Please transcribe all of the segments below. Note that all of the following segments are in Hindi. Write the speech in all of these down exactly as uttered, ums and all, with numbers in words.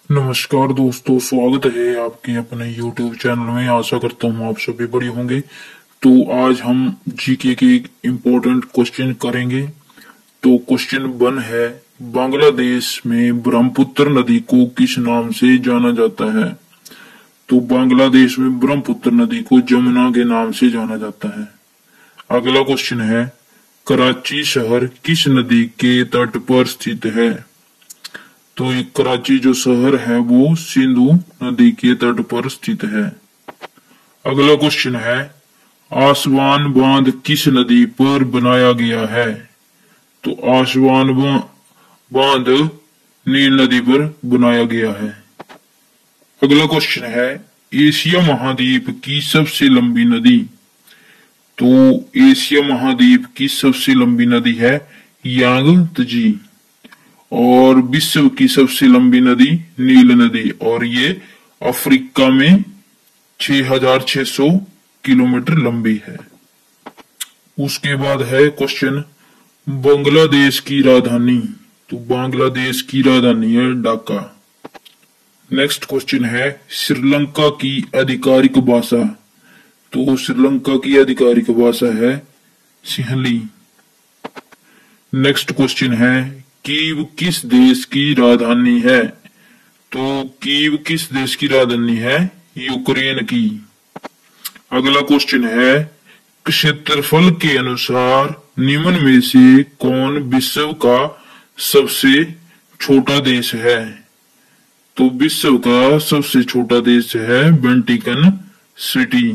नमस्कार दोस्तों, स्वागत है आपके अपने YouTube चैनल में। आशा करता हूँ आप सभी बढ़िया होंगे। तो आज हम जीके के एक इम्पोर्टेंट क्वेश्चन करेंगे। तो क्वेश्चन वन है, बांग्लादेश में ब्रह्मपुत्र नदी को किस नाम से जाना जाता है? तो बांग्लादेश में ब्रह्मपुत्र नदी को जमुना के नाम से जाना जाता है। अगला क्वेश्चन है, कराची शहर किस नदी के तट पर स्थित है? तो ये कराची जो शहर है वो सिंधु नदी के तट पर स्थित है। अगला क्वेश्चन है, आसवान बांध किस नदी पर बनाया गया है? तो आसवान बांध नील नदी पर बनाया गया है। अगला क्वेश्चन है, एशिया महाद्वीप की सबसे लंबी नदी? तो एशिया महाद्वीप की सबसे लंबी नदी है यांगत्जे, और विश्व की सबसे लंबी नदी नील नदी, और ये अफ्रीका में छह हजार छह सौ किलोमीटर लंबी है। उसके बाद है क्वेश्चन, बांग्लादेश की राजधानी? तो बांग्लादेश की राजधानी है ढाका। नेक्स्ट क्वेश्चन है, श्रीलंका की आधिकारिक भाषा? तो श्रीलंका की आधिकारिक भाषा है सिंहली। नेक्स्ट क्वेश्चन है, कीव किस देश की राजधानी है? तो कीव किस देश की राजधानी है? यूक्रेन की। अगला क्वेश्चन है, क्षेत्रफल के अनुसार निम्न में से कौन विश्व का सबसे छोटा देश है? तो विश्व का सबसे छोटा देश है वेटिकन सिटी।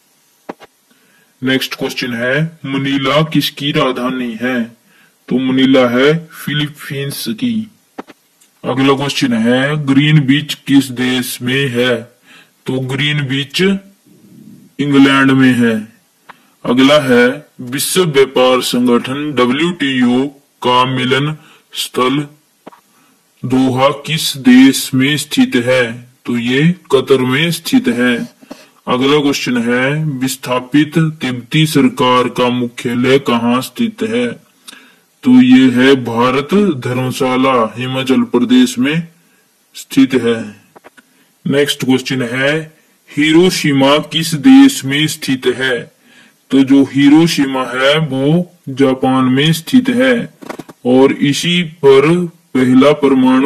नेक्स्ट क्वेश्चन है, मनीला किसकी राजधानी है? तो मनीला है फिलीपींस की। अगला क्वेश्चन है, ग्रीन बीच किस देश में है? तो ग्रीन बीच इंग्लैंड में है। अगला है, विश्व व्यापार संगठन डब्ल्यू टी ओ का मिलन स्थल दोहा किस देश में स्थित है? तो ये कतर में स्थित है। अगला क्वेश्चन है, विस्थापित तिब्बती सरकार का मुख्यालय कहाँ स्थित है? तो ये है भारत धर्मशाला, हिमाचल प्रदेश में स्थित है। नेक्स्ट क्वेश्चन है, हिरोशिमा किस देश में स्थित है? तो जो हिरोशिमा है वो जापान में स्थित है, और इसी पर पहला परमाणु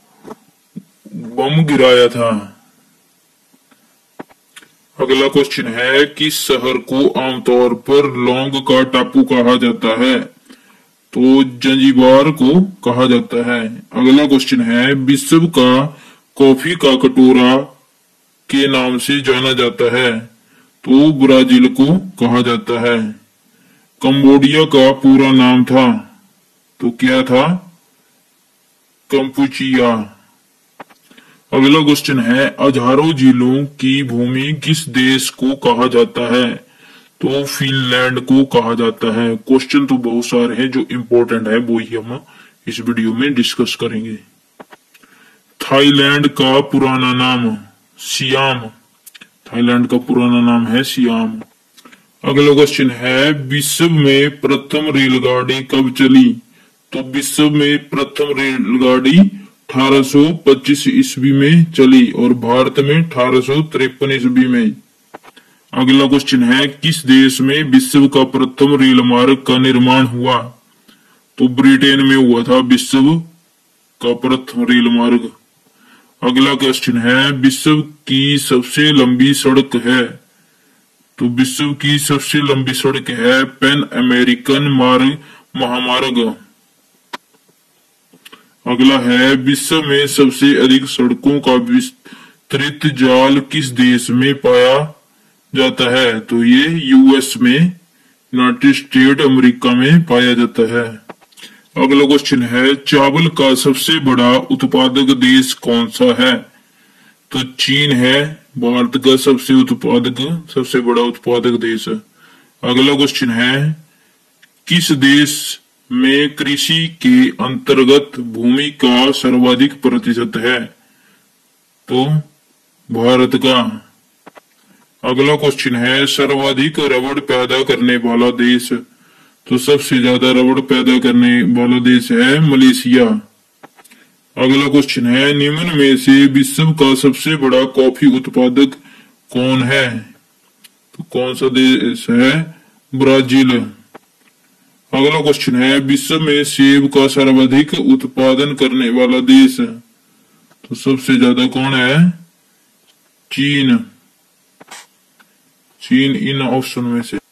बम गिराया था। अगला क्वेश्चन है, किस शहर को आमतौर पर लौंग का टापू कहा जाता है? तो जंजीबार को कहा जाता है। अगला क्वेश्चन है, विश्व का कॉफी का कटोरा के नाम से जाना जाता है? तो ब्राजील को कहा जाता है। कंबोडिया का पूरा नाम था, तो क्या था? कंपुचिया। अगला क्वेश्चन है, हजारों झीलों की भूमि किस देश को कहा जाता है? तो फिनलैंड को कहा जाता है। क्वेश्चन तो बहुत सारे हैं, जो इम्पोर्टेंट है वो ही हम इस वीडियो में डिस्कस करेंगे। थाईलैंड का पुराना नाम सियाम। थाईलैंड का पुराना नाम है सियाम। अगला क्वेश्चन है, विश्व में प्रथम रेलगाड़ी कब चली? तो विश्व में प्रथम रेलगाड़ी अठारह सौ पच्चीस ईस्वी में चली, और भारत में अठारह सौ तिरपन ईस्वी में। अगला क्वेश्चन है, किस देश में विश्व का प्रथम रेल मार्ग का निर्माण हुआ? तो ब्रिटेन में हुआ था विश्व का प्रथम रेल मार्ग। अगला क्वेश्चन है, विश्व की सबसे लंबी सड़क है? तो विश्व की सबसे लंबी सड़क है पैन अमेरिकन मार्ग महामार्ग। अगला है, विश्व में सबसे अधिक सड़कों का विस्तृत जाल किस देश में पाया जाता है? तो ये यूएस में, यूनाइटेड स्टेट अमेरिका में पाया जाता है। अगला क्वेश्चन है, चावल का सबसे बड़ा उत्पादक देश कौन सा है? तो चीन है भारत का सबसे उत्पादक सबसे बड़ा उत्पादक देश। अगला क्वेश्चन है, किस देश में कृषि के अंतर्गत भूमि का सर्वाधिक प्रतिशत है? तो भारत का। अगला क्वेश्चन है, सर्वाधिक रबड़ पैदा करने वाला देश? तो सबसे ज्यादा रबड़ पैदा करने वाला देश है मलेशिया। अगला क्वेश्चन है, निम्न में से विश्व का सबसे बड़ा कॉफी उत्पादक कौन है? तो कौन सा देश है? ब्राजील। अगला क्वेश्चन है, विश्व में सेब का सर्वाधिक उत्पादन करने वाला देश, तो सबसे ज्यादा कौन है? चीन। चीन इन ऑप्शन में से।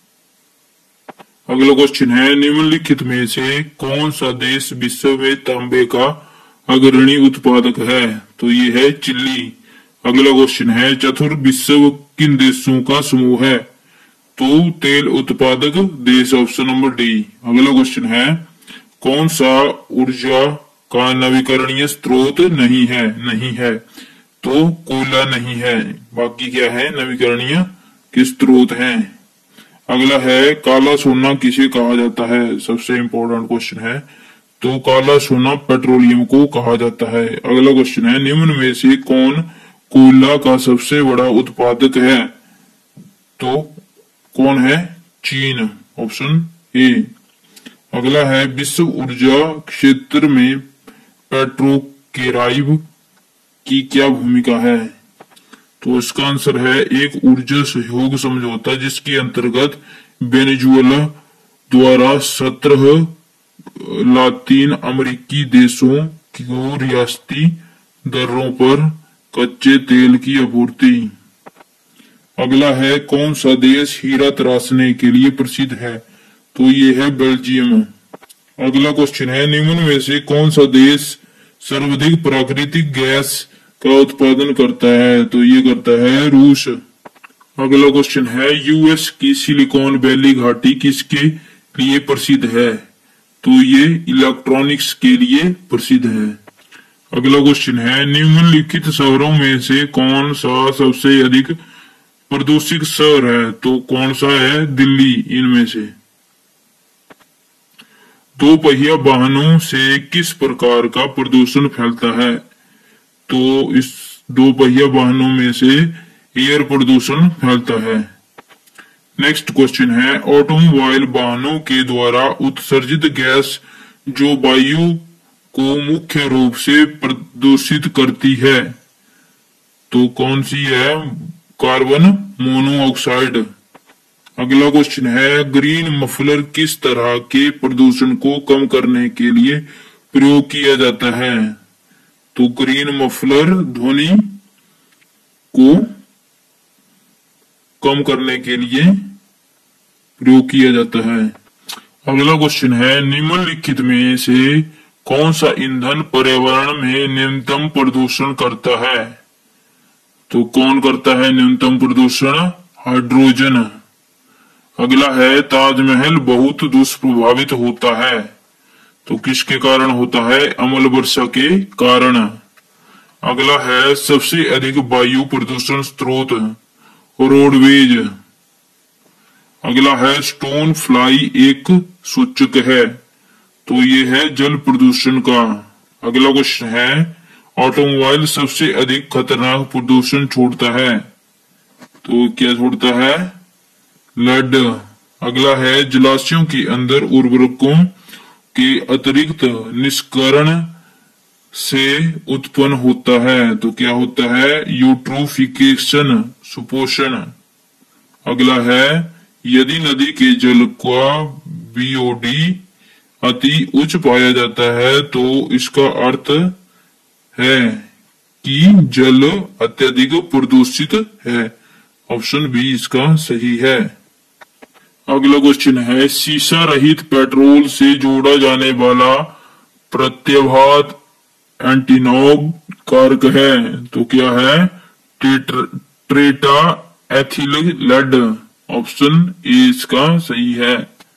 अगला क्वेश्चन है, निम्नलिखित में से कौन सा देश विश्व में तांबे का अग्रणी उत्पादक है? तो ये है चिली। अगला क्वेश्चन है, चतुर विश्व किन देशों का समूह है? तो तेल उत्पादक देश, ऑप्शन नंबर डी। अगला क्वेश्चन है, कौन सा ऊर्जा का नवीकरणीय स्रोत नहीं है? नहीं है तो कोयला नहीं है, बाकी क्या है? नवीकरणीय के स्रोत हैं। अगला है, काला सोना किसे कहा जाता है? सबसे इंपॉर्टेंट क्वेश्चन है। तो काला सोना पेट्रोलियम को कहा जाता है। अगला क्वेश्चन है, निम्न में से कौन कोयला का सबसे बड़ा उत्पादक है? तो कौन है? चीन, ऑप्शन ए। अगला है, विश्व ऊर्जा क्षेत्र में पेट्रोकेराइब की क्या भूमिका है? तो इसका आंसर है, एक ऊर्जा सहयोग समझौता जिसके अंतर्गत वेनेजुएला द्वारा सत्रह लातीन अमेरिकी देशों को रियासती दरों पर कच्चे तेल की आपूर्ति। अगला है, कौन सा देश हीरा तराशने के लिए प्रसिद्ध है? तो ये है बेल्जियम। अगला क्वेश्चन है, निम्न में से कौन सा देश सर्वाधिक प्राकृतिक गैस का उत्पादन करता है? तो ये करता है रूस। अगला क्वेश्चन है, यूएस की सिलिकॉन वैली घाटी किसके लिए प्रसिद्ध है? तो ये इलेक्ट्रॉनिक्स के लिए प्रसिद्ध है। अगला क्वेश्चन है, निम्नलिखित शहरों में से कौन सा सबसे अधिक प्रदूषित शहर है? तो कौन सा है? दिल्ली इनमें से। दो पहिया वाहनों से किस प्रकार का प्रदूषण फैलता है? तो इस दो पहिया वाहनों में से एयर प्रदूषण फैलता है। नेक्स्ट क्वेश्चन है, ऑटोमोबाइल वाहनों के द्वारा उत्सर्जित गैस जो वायु को मुख्य रूप से प्रदूषित करती है, तो कौन सी है? Carbon monoxide. अगला क्वेश्चन है, ग्रीन मफलर किस तरह के प्रदूषण को कम करने के लिए प्रयोग किया जाता है? तो ग्रीन मफलर ध्वनि को कम करने के लिए प्रयोग किया जाता है। अगला क्वेश्चन है, निम्नलिखित में से कौन सा ईंधन पर्यावरण में न्यूनतम प्रदूषण करता है? तो कौन करता है न्यूनतम प्रदूषण? हाइड्रोजन। अगला है, ताजमहल बहुत दुष्प्रभावित होता है, तो किसके कारण होता है? अम्ल वर्षा के कारण। अगला है, सबसे अधिक वायु प्रदूषण स्रोत रोडवेज। अगला है, स्टोन फ्लाई एक सूचक है, तो ये है जल प्रदूषण का। अगला क्वेश्चन है, ऑटोमोबाइल सबसे अधिक खतरनाक प्रदूषण छोड़ता है, तो क्या छोड़ता है? लेड। अगला है, जलाशयों के अंदर उर्वरकों के अतिरिक्त निष्करण से उत्पन्न होता है, तो क्या होता है? यूट्रोफिकेशन, सुपोषण। अगला है, यदि नदी के जल का बीओडी अति उच्च पाया जाता है तो इसका अर्थ है कि जल अत्यधिक प्रदूषित है। ऑप्शन बी इसका सही है। अगला क्वेश्चन है, शीशा रहित पेट्रोल से जोड़ा जाने वाला प्रत्याघात एंटीनॉब कारक है, तो क्या है? Tetraethyl lead. Option A इसका सही है।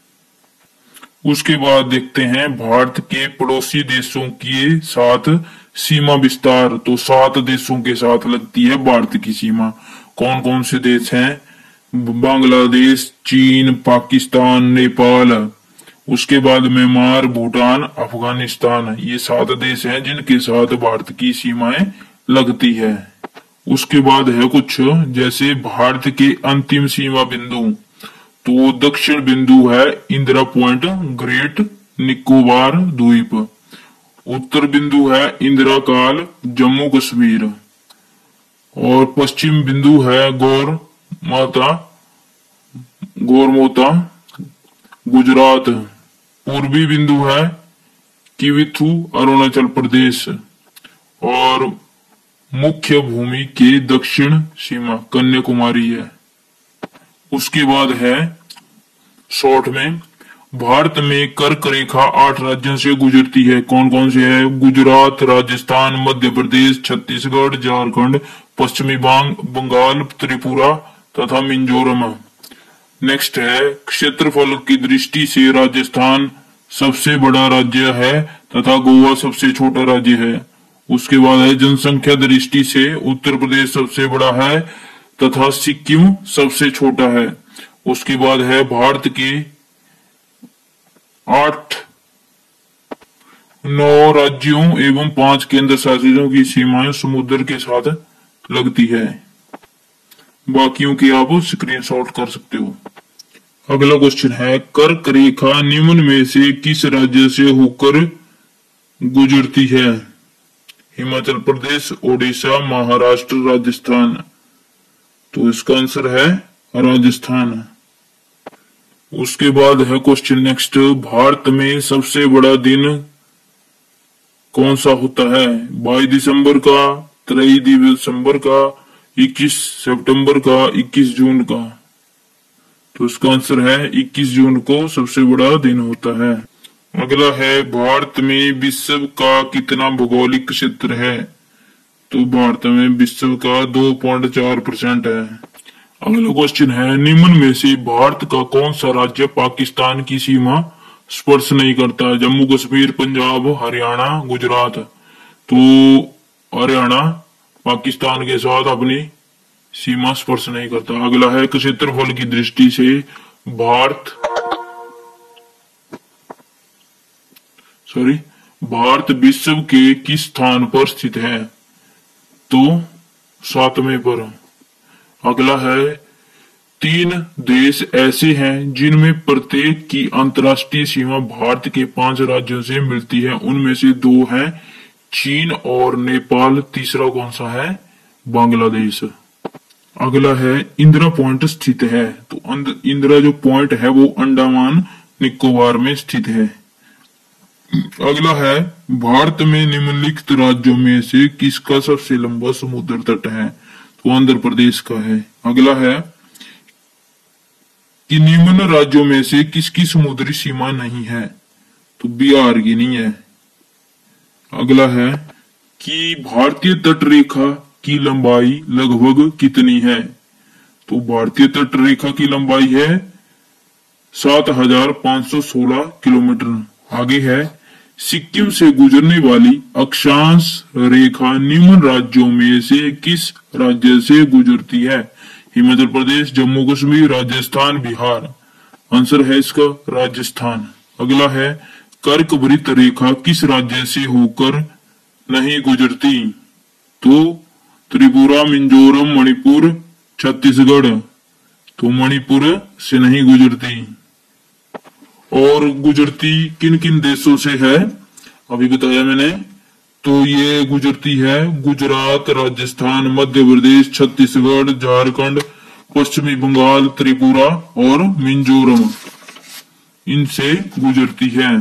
उसके बाद देखते हैं भारत के पड़ोसी देशों के साथ सीमा विस्तार। तो सात देशों के साथ लगती है भारत की सीमा। कौन कौन से देश हैं? बांग्लादेश, चीन, पाकिस्तान, नेपाल, उसके बाद म्यांमार, भूटान, अफगानिस्तान। ये सात देश हैं जिनके साथ भारत की सीमाएं लगती है। उसके बाद है कुछ जैसे भारत के अंतिम सीमा बिंदु। तो दक्षिण बिंदु है इंदिरा पॉइंट, ग्रेट निकोबार द्वीप। उत्तर बिंदु है इंदिरा काल जम्मू कश्मीर, और पश्चिम बिंदु है गौर माता गौरमोता गुजरात। पूर्वी बिंदु है किविथु अरुणाचल प्रदेश, और मुख्य भूमि के दक्षिण सीमा कन्याकुमारी है। उसके बाद है शॉर्ट में, भारत में कर्क रेखा आठ राज्यों से गुजरती है, कौन कौन से है? गुजरात, राजस्थान, मध्य प्रदेश, छत्तीसगढ़, झारखंड, पश्चिमी बंगाल, त्रिपुरा तथा मिजोरम। नेक्स्ट है, क्षेत्रफल की दृष्टि से राजस्थान सबसे बड़ा राज्य है तथा गोवा सबसे छोटा राज्य है। उसके बाद है, जनसंख्या दृष्टि से उत्तर प्रदेश सबसे बड़ा है तथा सिक्किम सबसे छोटा है। उसके बाद है, भारत के आठ नौ राज्यों एवं पांच केंद्र शासितों की सीमाएं समुद्र के साथ लगती है। बाकियों की आप स्क्रीनशॉट कर सकते हो। अगला क्वेश्चन है, कर्क रेखा निम्न में से किस राज्य से होकर गुजरती है? हिमाचल प्रदेश, ओडिशा, महाराष्ट्र, राजस्थान। तो इसका आंसर है राजस्थान। उसके बाद है क्वेश्चन नेक्स्ट, भारत में सबसे बड़ा दिन कौन सा होता है? बाईस दिसंबर का, तेईस दिसंबर का, इक्कीस सितंबर का, इक्कीस जून का। तो इसका आंसर है इक्कीस जून को सबसे बड़ा दिन होता है। अगला है, भारत में विश्व का कितना भौगोलिक क्षेत्र है? तो भारत में विश्व का दो पॉइंट चार परसेंट है। अगला क्वेश्चन है, निम्न में से भारत का कौन सा राज्य पाकिस्तान की सीमा स्पर्श नहीं करता? जम्मू कश्मीर, पंजाब, हरियाणा, गुजरात। तो हरियाणा पाकिस्तान के साथ अपनी सीमा स्पर्श नहीं करता। अगला है, क्षेत्रफल की दृष्टि से भारत सॉरी भारत विश्व के किस स्थान पर स्थित है? तो सातवें पर। अगला है, तीन देश ऐसे हैं जिनमें प्रत्येक की अंतर्राष्ट्रीय सीमा भारत के पांच राज्यों से मिलती है, उनमें से दो हैं चीन और नेपाल, तीसरा कौन सा है? बांग्लादेश। अगला है, इंदिरा पॉइंट स्थित है। तो इंदिरा जो पॉइंट है वो अंडमान निकोबार में स्थित है। अगला है, भारत में निम्नलिखित राज्यों में से किसका सबसे लंबा समुद्र तट है? तो आंध्र प्रदेश का है। अगला है कि निम्न राज्यों में से किसकी समुद्री सीमा नहीं है? तो बिहार की नहीं है। अगला है कि भारतीय तट रेखा की लंबाई लगभग कितनी है? तो भारतीय तट रेखा की लंबाई है सात हजार पांच सौ सोलह किलोमीटर। आगे है, सिक्किम से गुजरने वाली अक्षांश रेखा निम्न राज्यों में से किस राज्य से गुजरती है? हिमाचल प्रदेश, जम्मू कश्मीर, राजस्थान, बिहार। आंसर है इसका राजस्थान। अगला है, कर्क वृत्त रेखा किस राज्य से होकर नहीं गुजरती? तो त्रिपुरा, मिजोरम, मणिपुर, छत्तीसगढ़। तो मणिपुर से नहीं गुजरती। और गुजरती किन किन देशों से है अभी बताया मैंने। तो ये गुजरती है गुजरात, राजस्थान, मध्य प्रदेश, छत्तीसगढ़, झारखंड, पश्चिमी बंगाल, त्रिपुरा और मिजोरम, इनसे गुजरती है।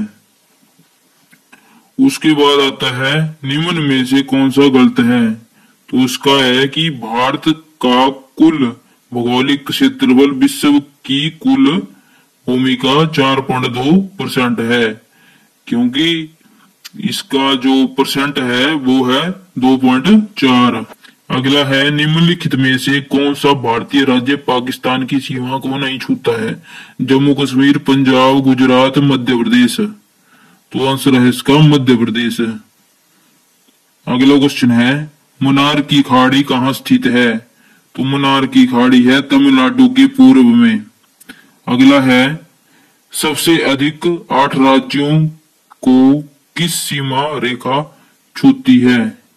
उसके बाद आता है, निम्न में से कौन सा गलत है? तो उसका है कि भारत का कुल भौगोलिक क्षेत्रफल विश्व की कुल भूमि का चार पॉइंट दो परसेंट है, क्योंकि इसका जो परसेंट है वो है दो पॉइंट चार। अगला है, निम्नलिखित में से कौन सा भारतीय राज्य पाकिस्तान की सीमा को नहीं छूता है? जम्मू कश्मीर, पंजाब, गुजरात, मध्य प्रदेश। तो आंसर है इसका मध्य प्रदेश। अगला क्वेश्चन है, मुन्नार की खाड़ी कहाँ स्थित है? तो मुन्नार की खाड़ी है तमिलनाडु के पूर्व में। अगला है, सबसे अधिक आठ राज्यों को किस सीमा रेखा छूती है?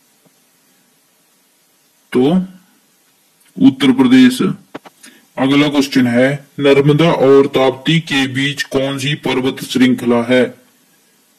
तो उत्तर प्रदेश। अगला क्वेश्चन है, नर्मदा और ताप्ती के बीच कौन सी पर्वत श्रृंखला है?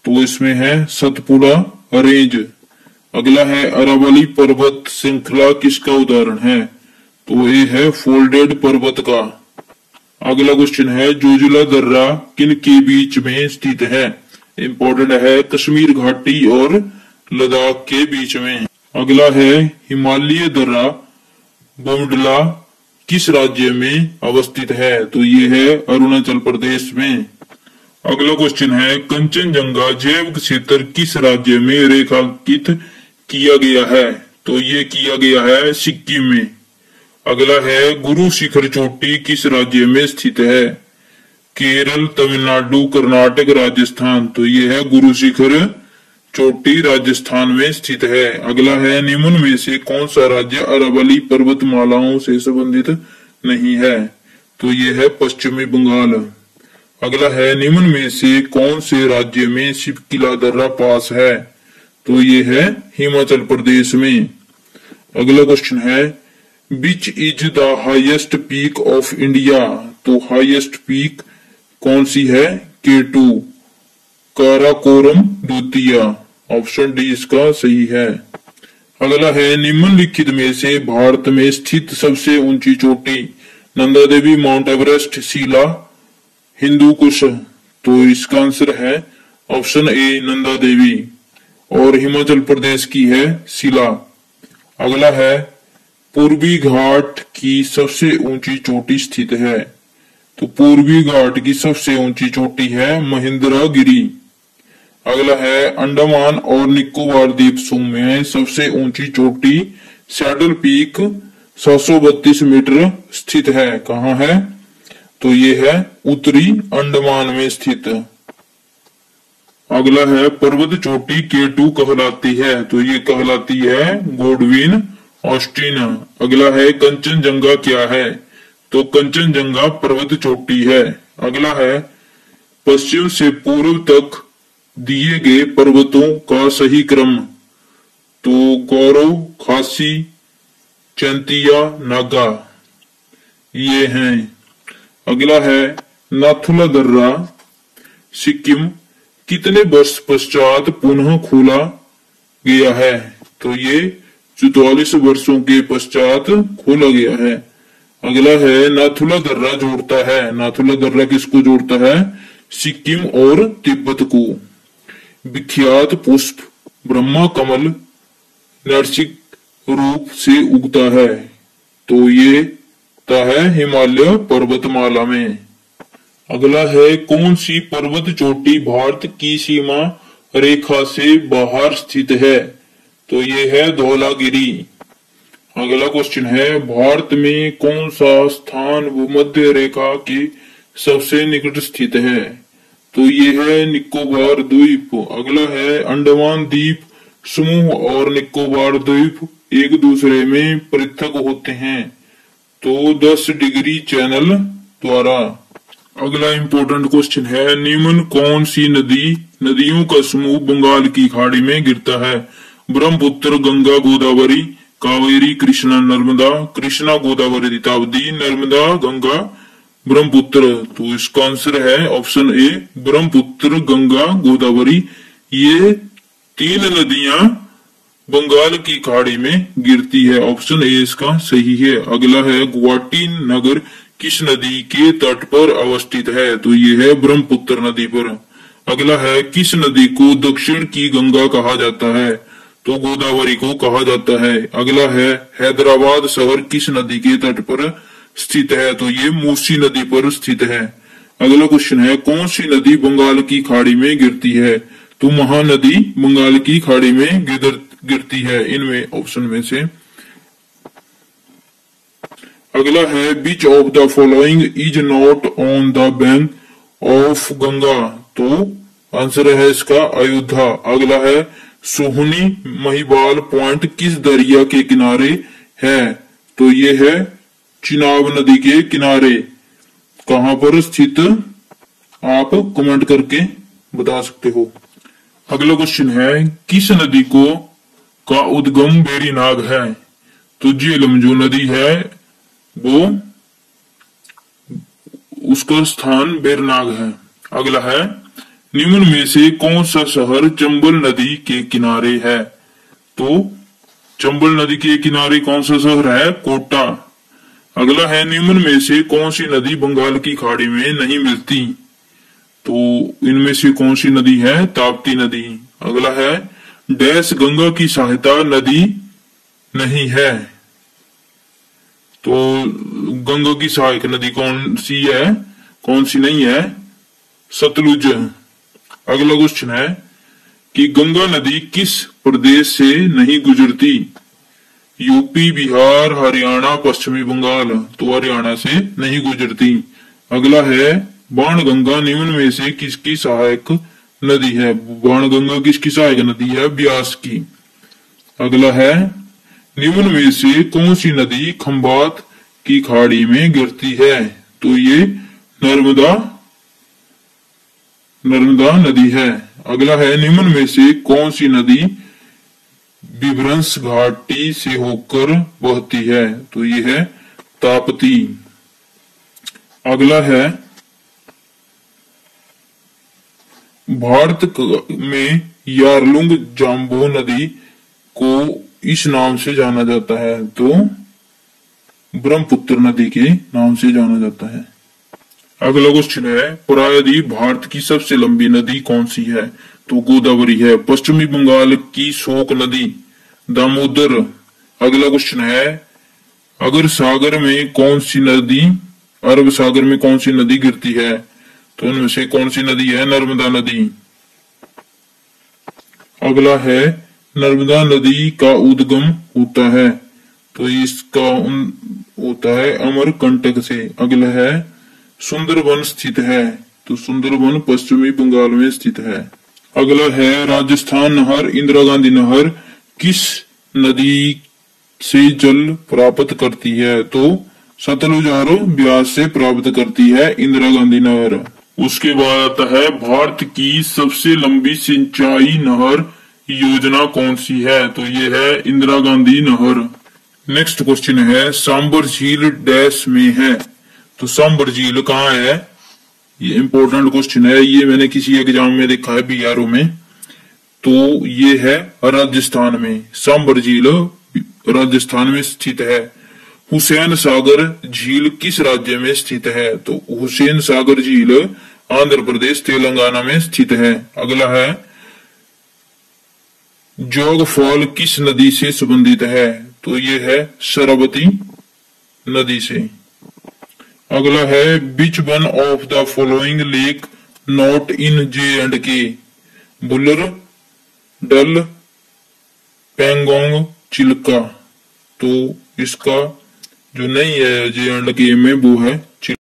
तो इसमें है सतपुड़ा रेंज। अगला है अरावली पर्वत श्रृंखला किसका उदाहरण है? तो ये है फोल्डेड पर्वत का। अगला क्वेश्चन है जोजिला दर्रा किन के बीच में स्थित है? इंपॉर्टेंट है, कश्मीर घाटी और लद्दाख के बीच में। अगला है हिमालय दर्रा बोमडिला किस राज्य में अवस्थित है? तो ये है अरुणाचल प्रदेश में। अगला क्वेश्चन है कंचनजंगा जैव क्षेत्र किस राज्य में रेखांकित किया गया है? तो ये किया गया है सिक्किम में। अगला है गुरु शिखर चोटी किस राज्य में स्थित है? केरल, तमिलनाडु, कर्नाटक, राजस्थान। तो ये है गुरु शिखर चोटी राजस्थान में स्थित है। अगला है निम्न में से कौन सा राज्य अरावली पर्वतमालाओं से संबंधित नहीं है? तो ये है पश्चिमी बंगाल। अगला है निम्न में से कौन से राज्य में शिवकिला दर्रा पास है? तो ये है हिमाचल प्रदेश में। अगला क्वेश्चन है which is the highest peak of India? तो हाईएस्ट पीक कौन सी है? के टू काराकोरम द्वितीय। ऑप्शन डी इसका सही है। अगला है निम्नलिखित में से भारत में स्थित सबसे ऊंची चोटी? नंदा देवी, माउंट एवरेस्ट, शिला, हिंदू कुश। तो इसका आंसर है ऑप्शन ए नंदा देवी, और हिमाचल प्रदेश की है शिला। अगला है पूर्वी घाट की सबसे ऊंची चोटी स्थित है? तो पूर्वी घाट की सबसे ऊंची चोटी है महेंद्रगिरी। अगला है अंडमान और निकोबार द्वीप समूह में सबसे ऊंची चोटी सैडल पीक सात सौ बत्तीस मीटर स्थित है। कहाँ है? तो ये है उत्तरी अंडमान में स्थित। अगला है पर्वत चोटी के टू कहलाती है? तो ये कहलाती है गोडविन ऑस्टिन। अगला है कंचनजंगा क्या है? तो कंचनजंगा पर्वत चोटी है। अगला है पश्चिम से पूर्व तक दिए गए पर्वतों का सही क्रम? तो गौरव, खासी, चैंतिया, नागा ये हैं। अगला है नाथुला दर्रा सिक्किम कितने वर्ष पश्चात पुनः खोला गया है? तो ये चौवालीस वर्षों के पश्चात खोला गया है। अगला है नाथुला दर्रा जोड़ता है? नाथुला दर्रा किसको जोड़ता है? सिक्किम और तिब्बत को। विख्यात पुष्प ब्रह्मा कमल नैसर्गिक रूप से उगता है? तो ये है हिमालय पर्वतमाला में। अगला है कौन सी पर्वत चोटी भारत की सीमा रेखा से बाहर स्थित है? तो ये है धौलागिरी। अगला क्वेश्चन है भारत में कौन सा स्थान भूमध्य रेखा के सबसे निकट स्थित है? तो ये है निकोबार द्वीप। अगला है अंडमान द्वीप समूह और निकोबार द्वीप एक दूसरे में पृथक होते हैं तो दस डिग्री चैनल द्वारा। अगला इंपॉर्टेंट क्वेश्चन है निम्न कौन सी नदी नदियों का समूह बंगाल की खाड़ी में गिरता है? ब्रह्मपुत्र, गंगा, गोदावरी, कावेरी, कृष्णा, नर्मदा। कृष्णा, गोदावरी, ताप्ती, नर्मदा, गंगा, ब्रह्मपुत्र। तो इसका आंसर है ऑप्शन ए ब्रह्मपुत्र, गंगा, गोदावरी। ये तीन नदियां बंगाल की खाड़ी में गिरती है। ऑप्शन ए इसका सही है। अगला है गुवाहाटी नगर किस नदी के तट पर अवस्थित है? तो ये है ब्रह्मपुत्र नदी पर। अगला है किस नदी को दक्षिण की गंगा कहा जाता है? तो गोदावरी को कहा जाता है। अगला है हैदराबाद शहर किस नदी के तट पर स्थित है? तो ये मूसी नदी पर स्थित है। अगला क्वेश्चन है कौन सी नदी बंगाल की खाड़ी में गिरती है? तो महानदी बंगाल की खाड़ी में गिर, गिरती है इनमें ऑप्शन में से। अगला है which of the following is not on the bank of Ganga? तो आंसर है इसका अयोध्या। अगला है सोहनी महिबाल पॉइंट किस दरिया के किनारे है? तो ये है चिनाब नदी के किनारे। कहां पर स्थित आप कमेंट करके बता सकते हो। अगला क्वेश्चन है किस नदी को का उद्गम वेरीनाग है? तो झेलम जो नदी है वो उसका स्थान वेरीनाग है। अगला है निम्न में से कौन सा शहर चंबल नदी के किनारे है? तो चंबल नदी के किनारे कौन सा शहर है? कोटा। अगला है, निम्न में से कौन सी नदी बंगाल की खाड़ी में नहीं मिलती? तो इनमें से कौन सी नदी है? ताप्ती नदी। अगला है, डैश गंगा की सहायता नदी नहीं है। तो गंगा की सहायक नदी कौन सी है? कौन सी नहीं है? सतलुज। अगला क्वेश्चन है कि गंगा नदी किस प्रदेश से नहीं गुजरती? यूपी, बिहार, हरियाणा, पश्चिमी बंगाल। तो हरियाणा से नहीं गुजरती। अगला है, बाणगंगा निम्न में से किसकी सहायक नदी है? बाणगंगा किसकी सहायक नदी है? ब्यास की। अगला है, निम्न में से कौन सी नदी खंबात की खाड़ी में गिरती है? तो ये नर्मदा नर्मदा नदी है। अगला है, निम्न में से कौन सी नदी विभ्रंश घाटी से होकर बहती है? तो ये है ताप्ती। अगला है, भारत में यारलुंग जाम्बो नदी को इस नाम से जाना जाता है? तो ब्रह्मपुत्र नदी के नाम से जाना जाता है। अगला क्वेश्चन है, प्रायद्वीप भारत की सबसे लंबी नदी कौन सी है? तो गोदावरी है। पश्चिमी बंगाल की शोक नदी दामोदर। अगला क्वेश्चन है, अगर सागर में कौन सी नदी अरब सागर में कौन सी नदी गिरती है? तो उनमें से कौन सी नदी है? नर्मदा नदी। अगला है, नर्मदा नदी का उद्गम होता है? तो इसका होता है अमरकंटक से। अगला है, सुंदरबन स्थित है? तो सुंदरबन पश्चिमी बंगाल में स्थित है। अगला है, राजस्थान नहर इंदिरा गांधी नहर किस नदी से जल प्राप्त करती है? तो सतलुज और ब्यास से प्राप्त करती है इंदिरा गांधी नहर। उसके बाद आता है, भारत की सबसे लंबी सिंचाई नहर योजना कौन सी है? तो ये है इंदिरा गांधी नहर। नेक्स्ट क्वेश्चन है, सांबर झील डैश में है? तो सांबर झील कहाँ है? ये इंपॉर्टेंट क्वेश्चन है, ये मैंने किसी एग्जाम में देखा है बीआरओ में। तो ये है राजस्थान में। सांबर झील राजस्थान में स्थित है। हुसैन सागर झील किस राज्य में स्थित है? तो हुसैन सागर झील आंध्र प्रदेश तेलंगाना में स्थित है। अगला है, जोग फॉल किस नदी से संबंधित है? तो ये है सरस्वती नदी से। अगला है, which one of the following lake not in J and K? Wular, Dal, Pangong, Chilka. तो इसका जो नहीं है जे एंड के में वो है चिल्का।